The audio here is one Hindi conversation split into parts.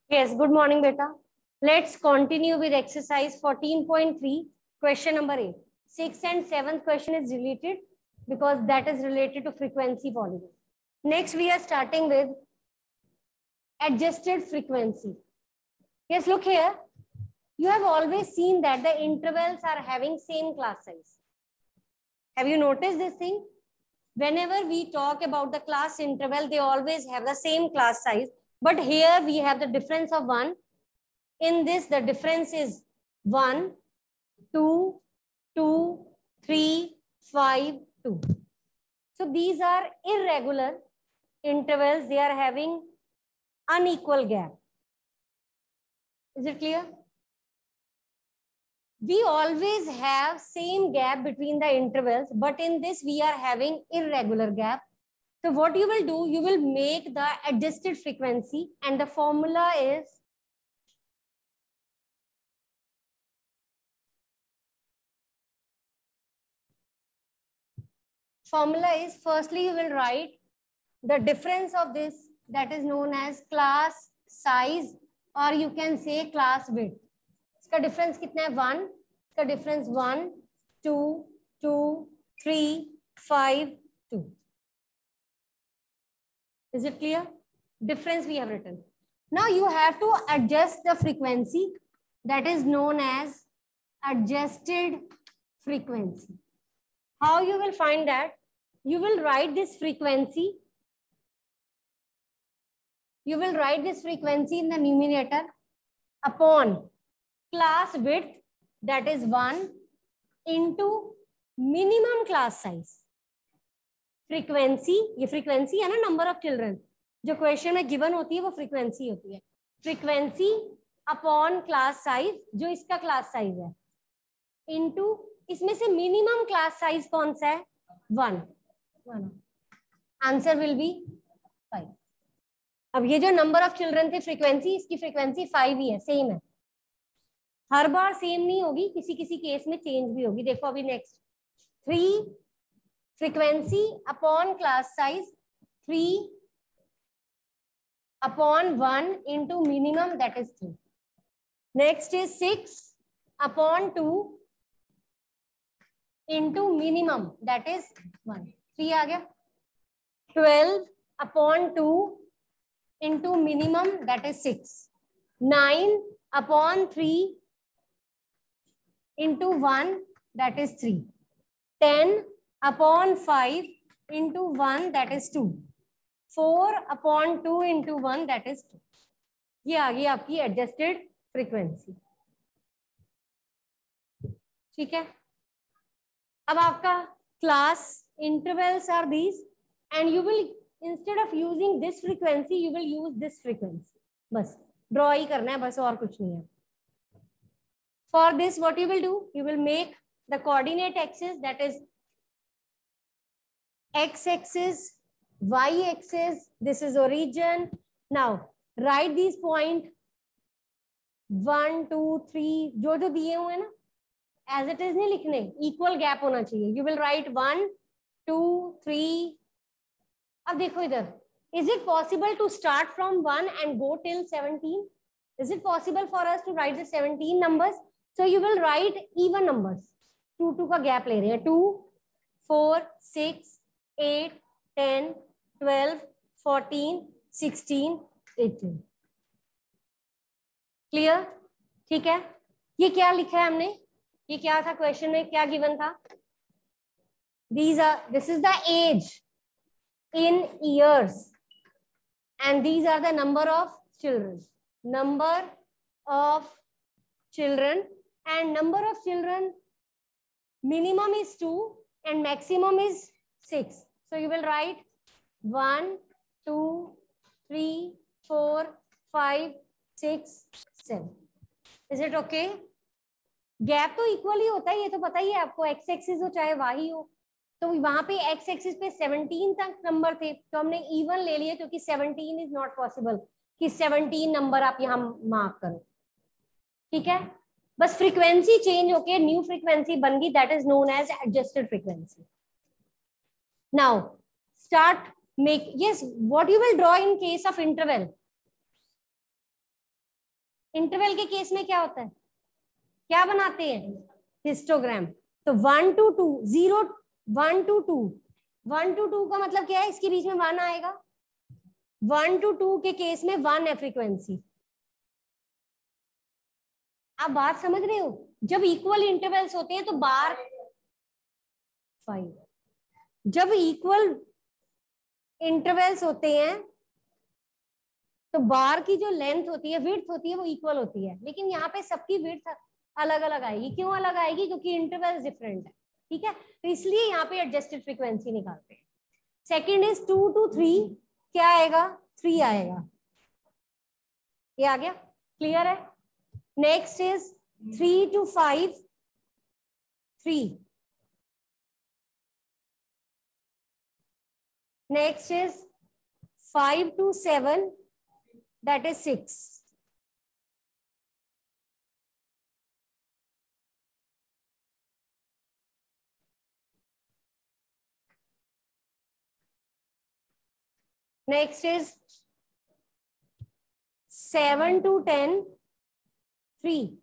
Yes, good morning, beta. Let's continue with exercise 14.3, question number 8. 6th and 7th question is related because that is related to frequency polygon. Next, we are starting with adjusted frequency. Yes, look here. You have always seen that the intervals are having same class size. Have you noticed this thing? Whenever we talk about the class interval, they always have the same class size. But here we have the difference of 1. In this, the difference is 1, 2, 2, 3, 5, 2. So these are irregular intervals. They are having unequal gap. Is it clear? We always have same gap between the intervals, but in this we are having irregular gap. So what you will do, you will make the adjusted frequency, and the formula is firstly you will write the difference of this, that is known as class size, or you can say class width. इसका difference कितना है? 1. इसका difference 1, 2, 2, 3, 5, 2. Is it clear? Difference we have written. Now you have to adjust the frequency, that is known as adjusted frequency. How you will find that? You will write this frequency. You will write this frequency in the numerator upon class width, that is 1, into minimum class size. Frequency, ये frequency है ना, number of children. जो क्वेश्चन में गिवन होती है वो फ्रीक्वेंसी होती है. फ्रीक्वेंसी अपॉन क्लास साइज, जो इसका क्लास साइज है, इनटू इसमें से मिनिमम क्लास साइज कौन सा है? 1. Answer will be 5. अब ये जो नंबर ऑफ चिल्ड्रन थे, फ्रीक्वेंसी, इसकी फ्रीक्वेंसी 5 ही है, सेम है. हर बार सेम नहीं होगी, किसी किसी केस में चेंज भी होगी. देखो अभी next 3 frequency upon class size 3 upon 1 into minimum, that is 3. Next is 6 upon 2 into minimum, that is 1. 3 आ गया. 12 upon 2 into minimum, that is 6. 9 upon 3 into 1, that is 3. 10 upon 5 into 1, that is 2. 4 upon 2 into 1, that is 2. ये आ गई आपकी एडजस्टेड फ्रीक्वेंसी. ठीक है. अब आपका class intervals are these, and you will instead of using this frequency you will use this frequency. बस ड्रॉ ही करना है, बस और कुछ नहीं है. For this what you will do, you will make the coordinate axis, that is X axis, y-axis, this is origin. Now write these point 1, 2, 3 जो जो दिए हुए हैं ना, as it is नहीं लिखने, equal gap होना चाहिए. You will write 1, 2, 3. अब देखो इधर, is it possible to start from 1 and go till 17? Is it possible for us to write the 17 numbers? So you will write even numbers. 2, 2 का gap ले रहे हैं. 2, 4, 6, 8, 10, 12, 14, 16, 18. क्लियर? ठीक है. ये क्या लिखा है हमने? ये क्या था क्वेश्चन में, क्या गिवन था? This is the age in years, and these are the number of children. Number of children, and number of children minimum is 2 and maximum is 6. So you will write 1, 2, 3, 4, 5, 6, 7. Is it okay? Gap तो इक्वल ही होता है, ये तो पता ही है आपको. एक्स एक्सिस हो चाहे वाई हो, तो वहां पे एक्स एक्सिस पे 17 तक नंबर थे, तो हमने इवन ले लिए, क्योंकि 17 इज नॉट पॉसिबल कि 17 नंबर आप यहाँ मार्क करो. ठीक है. बस फ्रीक्वेंसी चेंज होके न्यू फ्रीक्वेंसी बन गई, that is known as adjusted frequency. Now start make, yes, what you will draw in case of interval, interval के केस में क्या होता है, क्या बनाते हैं, हिस्टोग्राम। तो 1 to 2, 0, 1 to 2, 1 to 2 का मतलब क्या है, इसके बीच में 1 आएगा। 1 to 2 के केस में 1 है फ्रीक्वेंसी। आप बात समझ रहे हो, जब इक्वल इंटरवल्स होते हैं तो बार 5, जब इक्वल इंटरवल्स होते हैं तो बार की जो लेंथ होती है, विड्थ होती है, वो इक्वल होती है। लेकिन यहाँ पे सबकी विड्थ अलग अलग आएगी। क्यों अलग आएगी, क्योंकि इंटरवल्स डिफरेंट है। ठीक है, तो इसलिए यहाँ पे एडजस्टेड फ्रीक्वेंसी निकालते हैं। सेकंड इज 2 to 3, क्या आएगा, 3 आएगा। ये आ गया, क्लियर है। Next is 3 to 5, 3। Next is 5 to 7, that is 6। Next is 7 to 10, 3।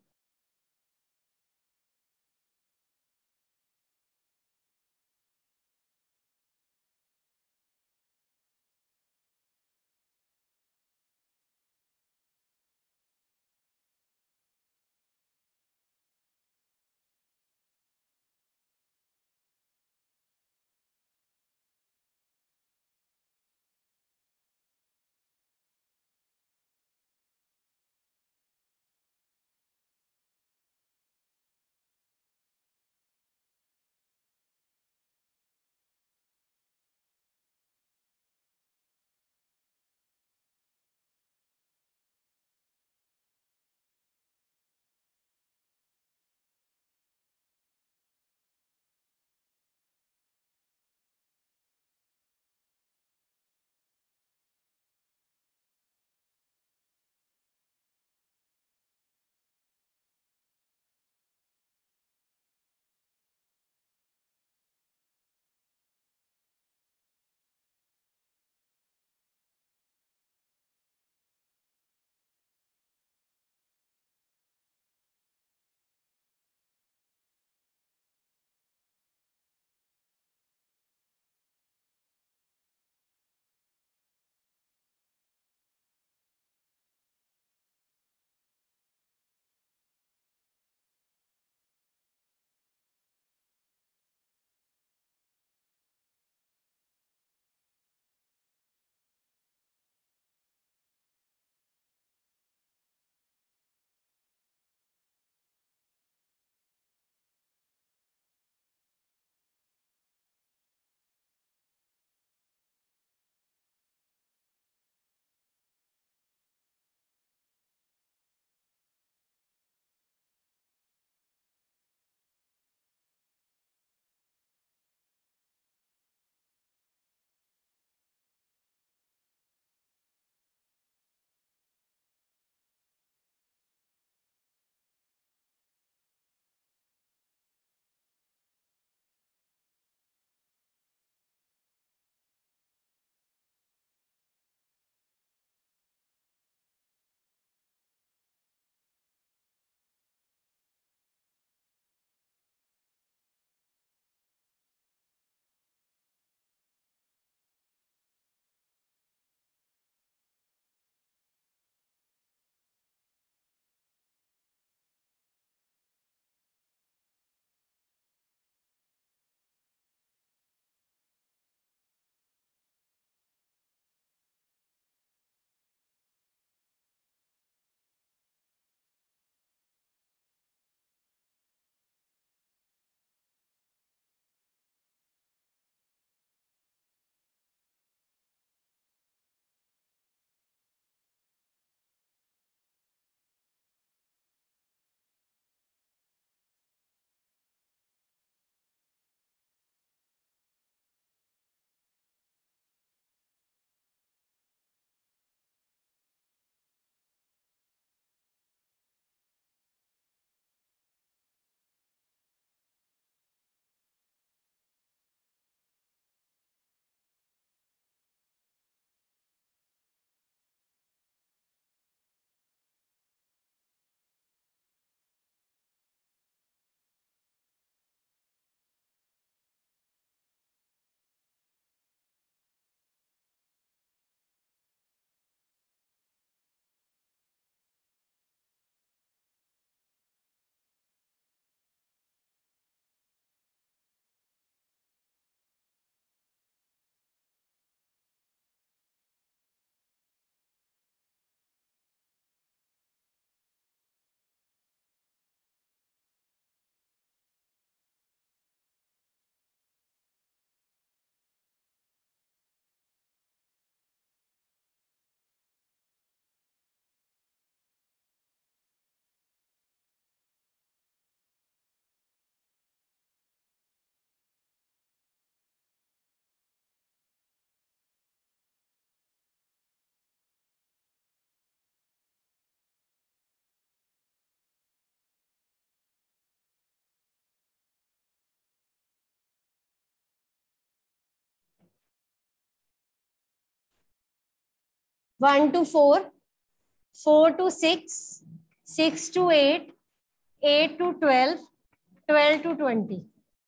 1 to 4, 4 to 6, 6 to 8, 8 to 12, 12 to 20.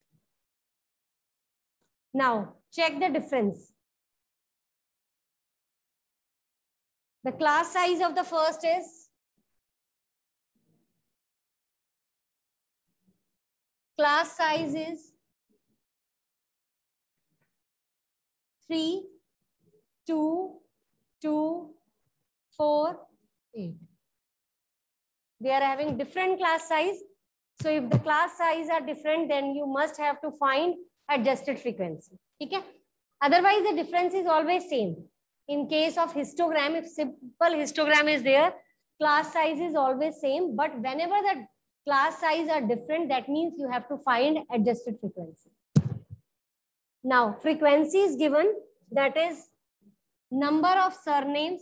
Now, check the difference. The class size of the first is class size is 3, 2, 2, 4, 8. They are having different class size. So if the class size are different, then you must have to find adjusted frequency. Okay? Otherwise, the difference is always same. In case of histogram, if simple histogram is there, class size is always same. But whenever the class size are different, that means you have to find adjusted frequency. Now, frequency is given, that is number of surnames,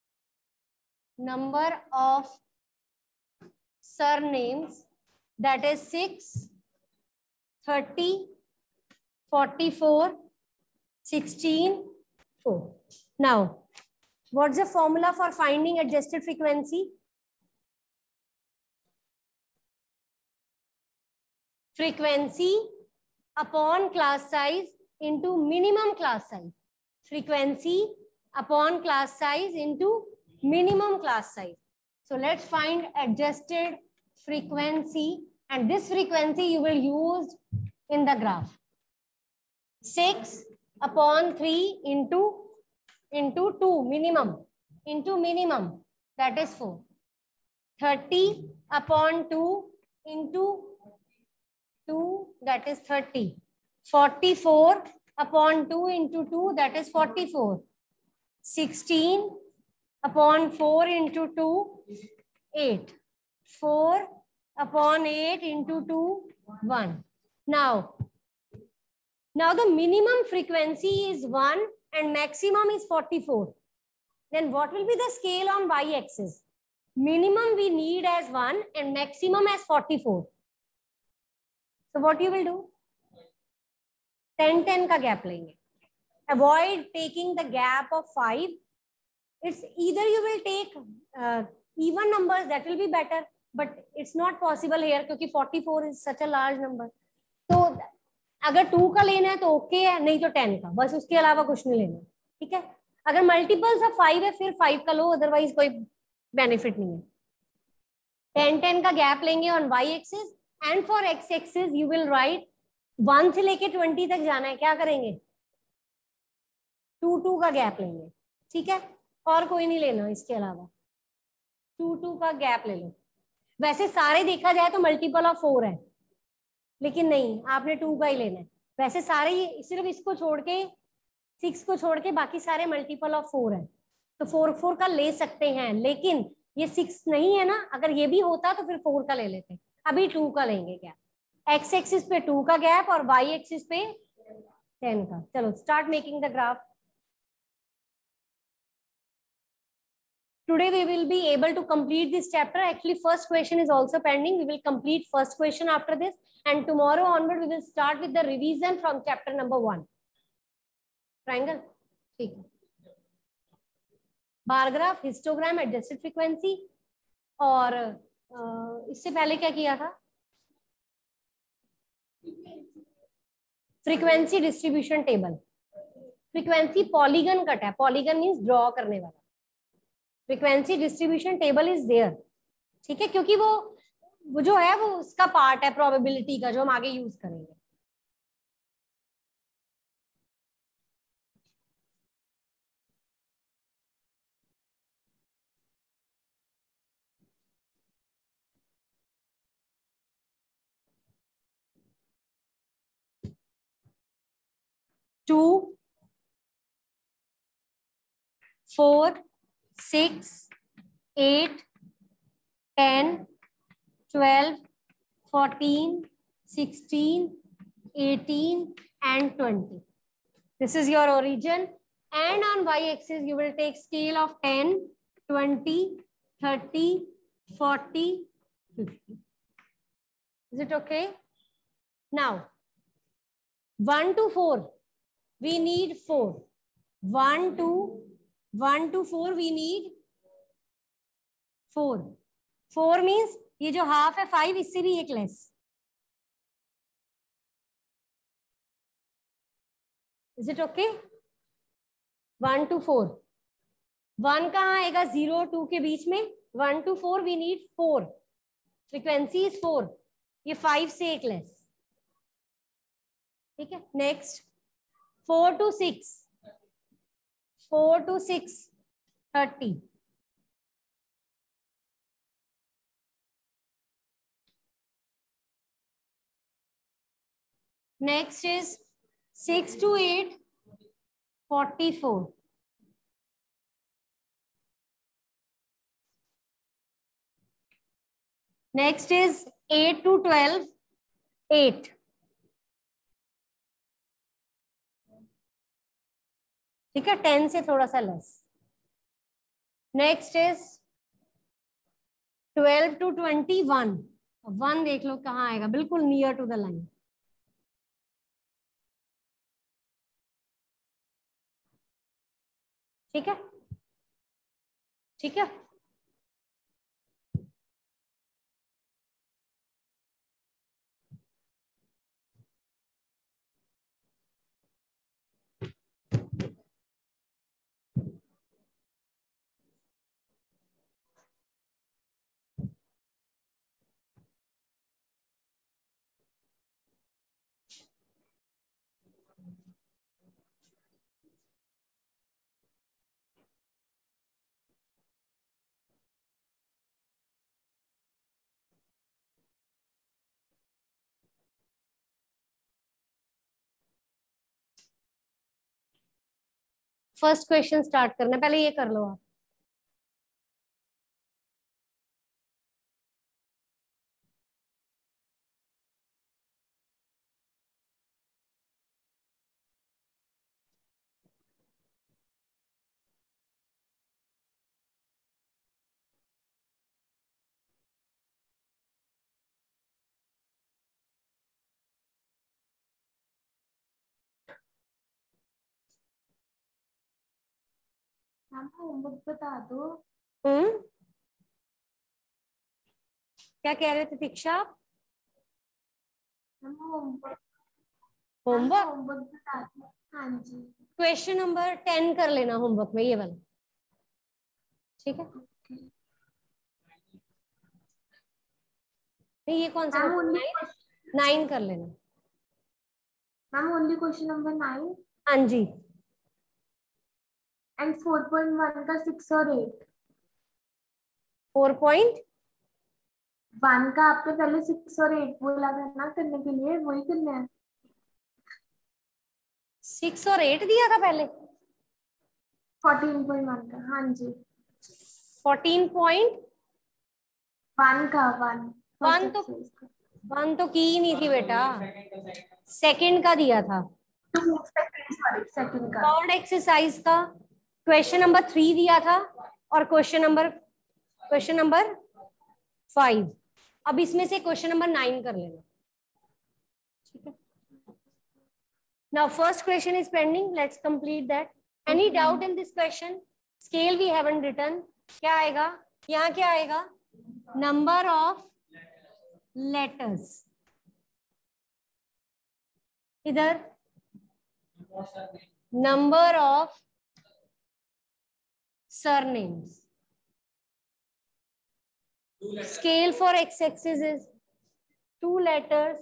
that is 6, 30, 44, 16, 4. Now, what's the formula for finding adjusted frequency? Frequency upon class size into minimum class size. Frequency upon class size into minimum class size. So let's find adjusted frequency, and this frequency you will use in the graph. 6 upon 3 into 2 minimum, that is 4. 30 upon 2 into 2, that is 30. 44 upon 2 into 2, that is 44. 16 upon 4 into 2, 8. 4 upon 8 into 2, 1. Now the minimum frequency is 1 and maximum is 44. Then what will be the scale on y-axis? Minimum we need as 1 and maximum as 44. So what you will do? 10-10 का gap लेंगे. Avoid taking the gap of 5. It's either you will take even numbers, that will be better, but it's not possible here क्योंकि 44 is such a large number. तो अगर 2 का लेना है तो ओके है, नहीं तो 10 का, बस उसके अलावा कुछ नहीं लेना. ठीक है? अगर मल्टीपल्स ऑफ 5 है फिर 5 का लो, अदरवाइज कोई बेनिफिट नहीं है. 10-10 का गैप लेंगे on Y axis, and for X axis you will write 1 से लेके 20 तक जाना है, क्या करेंगे? 2-2 का गैप लेंगे. ठीक है? और कोई नहीं लेना इसके अलावा. 2-2 का गैप ले लो. वैसे सारे देखा जाए तो मल्टीपल ऑफ 4 है, लेकिन नहीं, आपने 2 का ही लेना है. वैसे सारे सिर्फ इसको छोड़ के 6 को छोड़ के बाकी सारे मल्टीपल ऑफ 4 है, तो 4 का ले सकते हैं. लेकिन ये 6 नहीं है ना, अगर ये भी होता तो फिर 4 का ले लेते. अभी 2 का लेंगे गैप. एक्स एक्सिस पे 2 का गैप और वाई एक्सिस पे 10 का. चलो start making the graph. Today we will be able to complete this chapter. Actually, first question is also pending. We will complete first question after this, and tomorrow onward we will start with the revision from chapter number 1. Triangle. ठीक है. Bar graph, histogram, adjusted frequency, और इससे पहले क्या किया था? Frequency distribution table. Frequency polygon cut है. पॉलीगन मीन्स ड्रॉ करने वाला. Frequency distribution table is there. ठीक है? क्योंकि वो जो है वो उसका पार्ट है प्रोबेबिलिटी का, जो हम आगे यूज करेंगे. Two 4 6 8 10 12 14 16 18 and 20. This is your origin, and on y-axis you will take scale of 10, 20, 30, 40, 50. Is it okay? Now 1 to 4 we need 4. 1 to 1 to 4 we need 4. 4 means ये जो हाफ है 5, इससे भी एक less. Is it okay? 1 to 4. 1 कहाँ आएगा? 0 2 के बीच में. 1 to 4 we need 4. Frequency is 4. ये 5 से एक लेस. ठीक है. Next 4 to 6. 4 to 6 30. Next is 6 to 8 44. Next is 8 to 12 8. ठीक है. 10 से थोड़ा सा लेस. Next is 12 to 21. 1 देख लो कहाँ आएगा, बिल्कुल नियर टू द लाइन. ठीक है. ठीक है. फर्स्ट क्वेश्चन स्टार्ट करना, पहले ये कर लो आप. होमवर्क बता दो. क्या कह रहे थे दीक्षा? होमवर्क होमवर्क बता दो. हाँ जी. क्वेश्चन नंबर 10 कर लेना होमवर्क में, ये वाला. ठीक है. नहीं, ये कौन सा? 9 कर लेना. Ma'am only question number 9. हाँ जी. एंड 4.1 का 6 और 8. 4.1 का आपने पहले 6 और 8 बोला था ना करने के लिए, वही करना है. 6 और 8 दिया था पहले. 14.1 का. हाँ जी. 14.1 का 1 तो की ही नहीं थी बेटा. सेकंड का दिया था. सेकंड का. थर्ड एक्सरसाइज का क्वेश्चन नंबर 3 दिया था और क्वेश्चन नंबर 5. अब इसमें से क्वेश्चन नंबर 9 कर लेना. ठीक है. Now first question is pending, let's complete that. Any doubt in this question? Scale we haven't written. क्या आएगा यहाँ? क्या आएगा? Number of letters. इधर number of surnames. Scale for x-axis is 2 letters,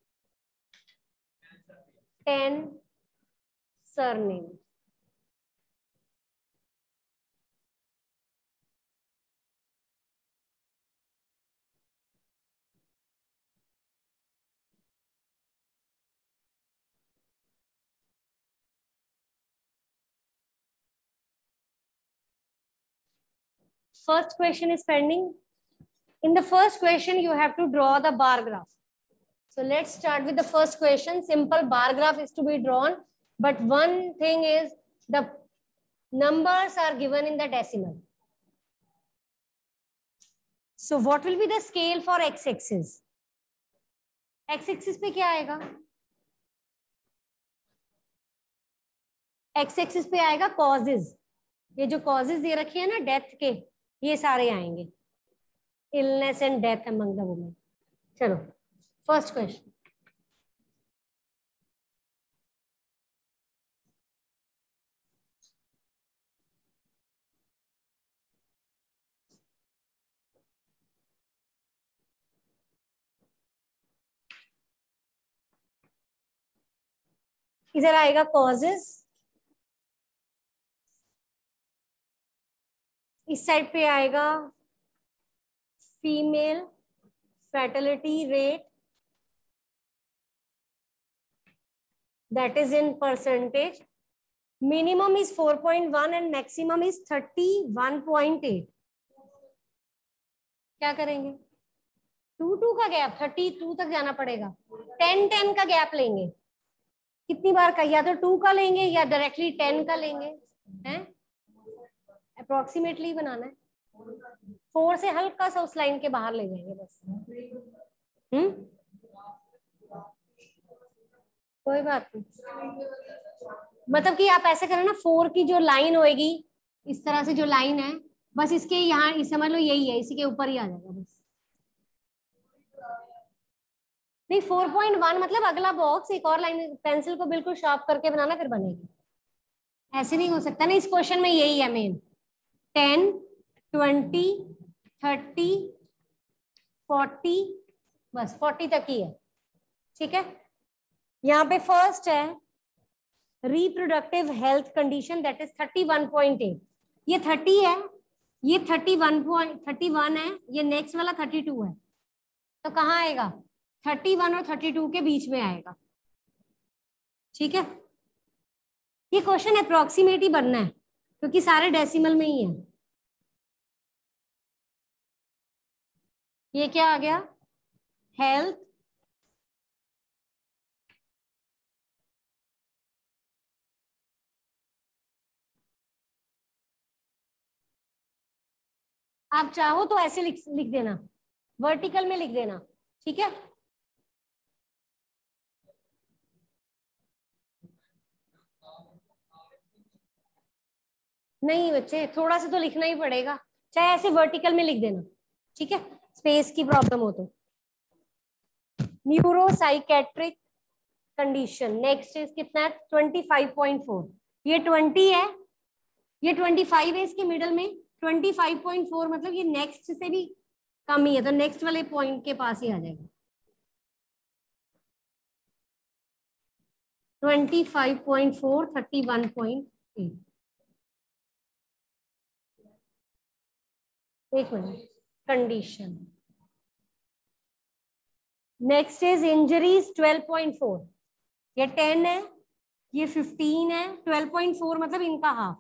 10 surnames. First question is pending. In the first question, you have to draw the bar graph. So let's start with the first question. Simple bar graph is to be drawn, but one thing is the numbers are given in the decimal. So what will be the scale for x-axis? x-axis पे क्या आएगा? x-axis पे आएगा causes. ये जो कॉजेज दे रखे हैं ना डेथ के, ये सारे आएंगे, illness and death among the women. चलो फर्स्ट क्वेश्चन, इधर आएगा कॉजेस, इस साइड पे आएगा female fertility rate, that is in percentage. Minimum is 4.1 and maximum is 31.8. क्या करेंगे? 2 का गैप, 32 तक जाना पड़ेगा। 10 का गैप लेंगे। कितनी बार का? या तो 2 का लेंगे या डायरेक्टली 10 का लेंगे, हैं? अप्रोक्सीमेटली बनाना है। 4 से हल्का सा उस लाइन के बाहर ले जाएंगे बस। कोई बात नहीं, मतलब कि आप ऐसे करें ना, 4 की जो लाइन होएगी, इस तरह से जो लाइन है, बस इसके यहाँ समझ लो यही है, इसी के ऊपर ही आ जाएगा बस। नहीं 4.1 मतलब अगला बॉक्स, एक और लाइन, पेंसिल को बिल्कुल शार्प करके बनाना फिर बनेगी, ऐसे नहीं हो सकता ना। इस क्वेश्चन में यही है मेन, 10, 20, 30, 40, बस 40 तक ही है, ठीक है। यहाँ पे फर्स्ट है reproductive health condition, that is 31.8। ये 30 है, ये 31 है, ये नेक्स्ट वाला 32 है, तो कहाँ आएगा? 31 और 32 के बीच में आएगा, ठीक है। ये क्वेश्चन अप्रोक्सीमेट ही बनना है क्योंकि सारे डेसिमल में ही है। ये क्या आ गया? हेल्थ आप चाहो तो ऐसे लिख देना, वर्टिकल में लिख देना, ठीक है। नहीं बच्चे, थोड़ा सा तो लिखना ही पड़ेगा, चाहे ऐसे वर्टिकल में लिख देना, ठीक है, स्पेस की प्रॉब्लम हो तो। न्यूरोसाइकेट्रिक कंडीशन नेक्स्ट इज कितना है? 25.4। ये 20 है, ये 25 है, इसके मिडल में 25.4, मतलब ये नेक्स्ट से भी कम ही है, तो नेक्स्ट वाले पॉइंट के पास ही आ जाएगा। 25.4, 31.8। एक मिनट, कंडीशन नेक्स्ट इज इंजरीज 12.4। ये 10 है, ये 15 है, 12.4 मतलब इनका हाफ।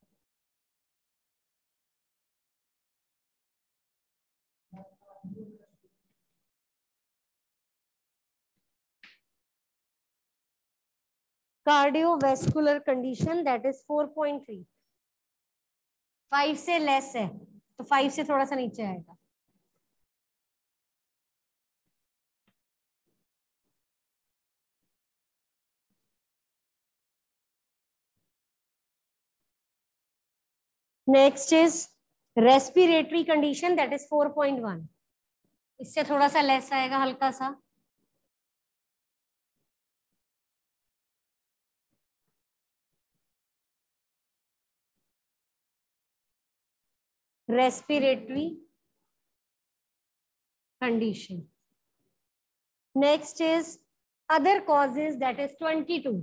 Cardiovascular condition that is 4.3। 5 से लेस है तो 5 से थोड़ा सा नीचे आएगा। Next is respiratory condition that is 4.1। इससे थोड़ा सा लेस आएगा, हल्का सा। Respiratory condition next is other causes that is 22।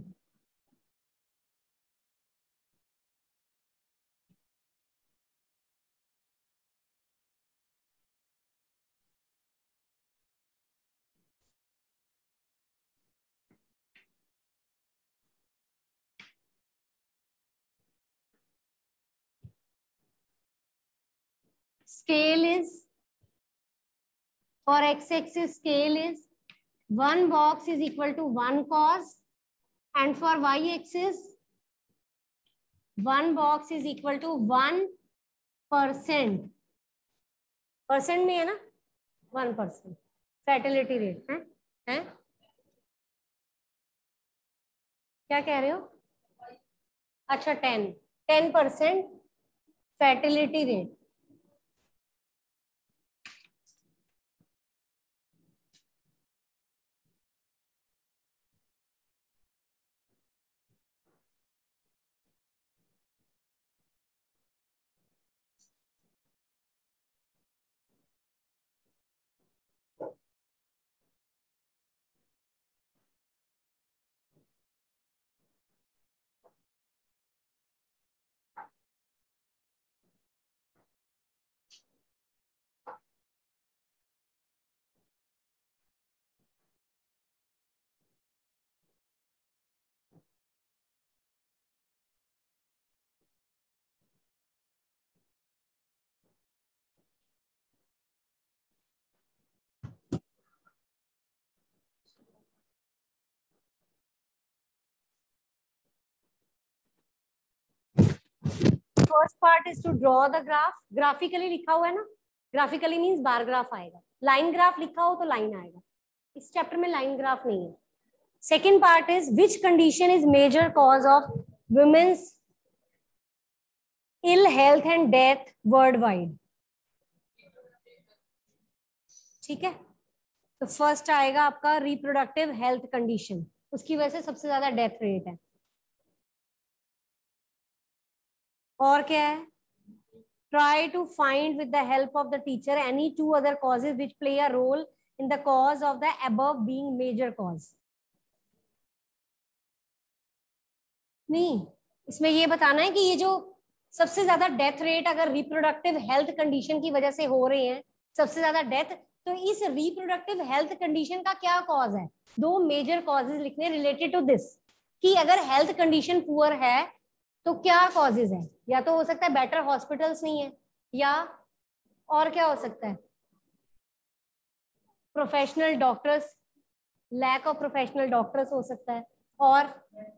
Scale is, for x-axis scale is 1 box is equal to 1 cos, and for y-axis 1 box is equal to 1%। Percent में है ना, 1% फर्टिलिटी रेट है? क्या कह रहे हो? अच्छा 10%। Fertility rate. First part is to draw the graph. Graphically लिखा हुआ है ना, ग्राफिकली मींस बार ग्राफ आएगा। लाइन ग्राफ लिखा हो तो लाइन आएगा, इस चैप्टर में लाइन ग्राफ नहीं है। Second part is which condition is major cause of women's ill health and death worldwide. ठीक है, तो फर्स्ट आएगा आपका रिप्रोडक्टिव हेल्थ कंडीशन, उसकी वजह से सबसे ज्यादा डेथ रेट है। और क्या है, try to find with the help of the teacher any two other causes which play a role in the cause of the above being major cause। नहीं, इसमें ये बताना है कि ये जो सबसे ज्यादा डेथ रेट अगर रिप्रोडक्टिव हेल्थ कंडीशन की वजह से हो रहे हैं, सबसे ज्यादा डेथ, तो इस रिप्रोडक्टिव हेल्थ कंडीशन का क्या कॉज है। दो मेजर कॉजेज लिखने रिलेटेड टू दिस, कि अगर हेल्थ कंडीशन पुअर है तो क्या कॉजेज है। या तो हो सकता है बेटर हॉस्पिटल्स नहीं है, या और क्या हो सकता है, professional doctors, lack of professional doctors हो सकता है, और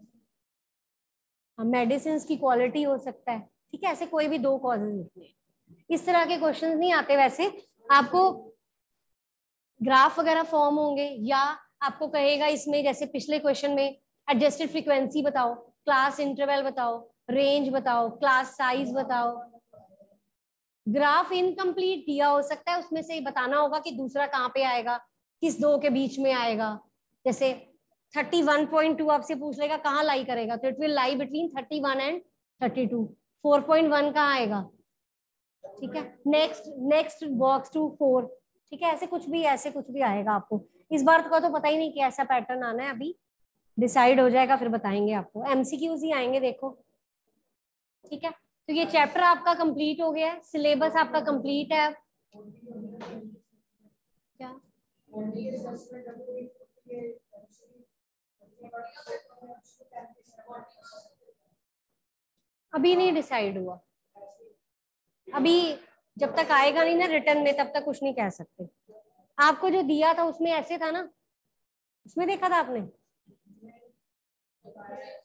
मेडिसिन की क्वालिटी हो सकता है। ठीक है, ऐसे कोई भी दो कॉजेज लिखने हैं। इस तरह के क्वेश्चन नहीं आते वैसे, आपको ग्राफ वगैरह फॉर्म होंगे, या आपको कहेगा इसमें जैसे पिछले क्वेश्चन में एडजस्टेड फ्रीक्वेंसी बताओ, क्लास इंटरवल बताओ, रेंज बताओ, क्लास साइज बताओ। ग्राफ इनकम्प्लीट दिया हो सकता है, उसमें से बताना होगा कि दूसरा कहाँ पे आएगा, किस दो के बीच में आएगा। जैसे 31.2 आपसे पूछ लेगा कहाँ लाई करेगा, तो it will lie between 31 and 32। 4.1 कहाँ आएगा। ठीक है, नेक्स्ट बॉक्स टू 4। ठीक है, ऐसे कुछ भी आएगा आपको। इस बार का तो पता ही नहीं कि ऐसा पैटर्न आना है, अभी डिसाइड हो जाएगा फिर बताएंगे आपको। एमसीक्यूज ही आएंगे देखो। ठीक है, तो ये चैप्टर आपका कंप्लीट हो गया है, सिलेबस आपका कंप्लीट है। क्या अभी नहीं डिसाइड हुआ, अभी जब तक आएगा नहीं ना रिटर्न में तब तक कुछ नहीं कह सकते। आपको जो दिया था उसमें ऐसे था ना, उसमें देखा था आपने,